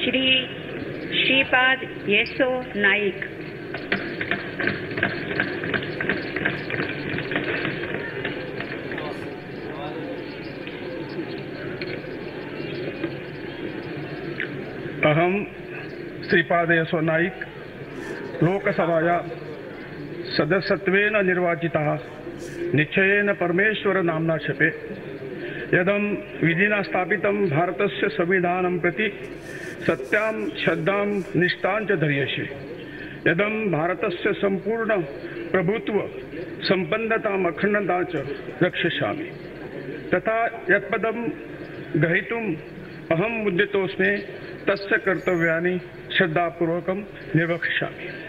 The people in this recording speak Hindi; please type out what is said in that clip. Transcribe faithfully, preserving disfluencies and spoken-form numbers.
श्री श्रीपाद येसो नाइक। अहम श्रीपाद येसो नाइक लोकसभाया सदस्यत्वेन निर्वाचितः निश्चयेन परमेश्वर नाम्ना शपे यदम विधिना स्थापितं भारतस्य संविधानं प्रति सत्यां श्रद्धां निष्ठां च धर्यसे यदम भारतस्य संपूर्ण प्रभुत्व संपन्नताम् अखंडता च रक्षिष्यामि तथा यत्पदं ग्रहीतुम् अहम् उद्यतोऽस्मि तस्य कर्तव्यानि श्रद्धापूर्वकं निर्वक्ष्यामि।